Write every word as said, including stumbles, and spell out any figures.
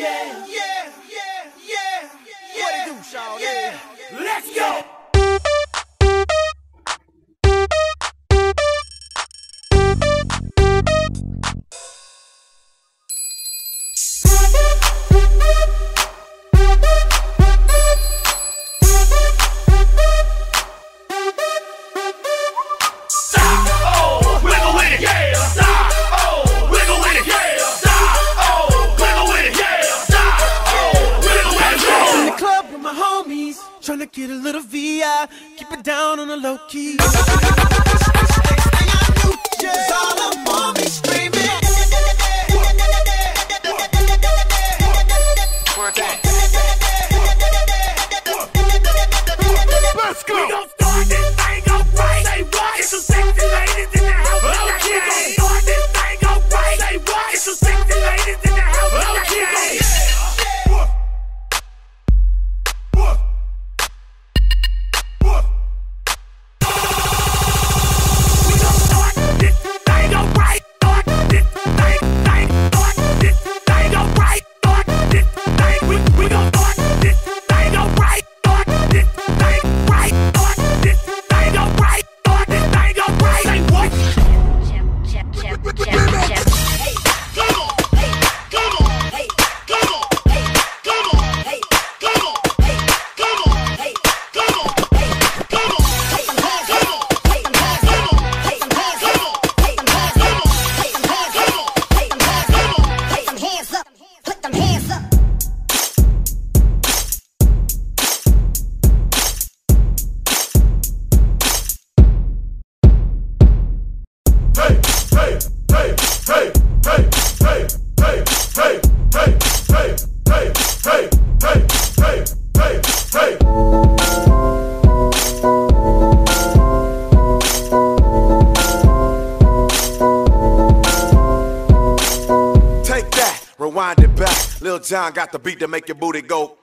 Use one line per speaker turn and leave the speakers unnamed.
yeah, yeah, yeah, yeah, yeah. What it do, Shaw? Yeah, let's go. Tryna get a little V I, keep it down on the low key. Next thing I knew, just all up on me screaming. Work that. Let's go. We gon' start this thing alright. Say what? It's some sexy ladies in the house. Okay. We gon' start this thing alright. Say what? It's some sexy ladies in the house. Okay.
Rewind it back, Lil Jon got the beat to make your booty go.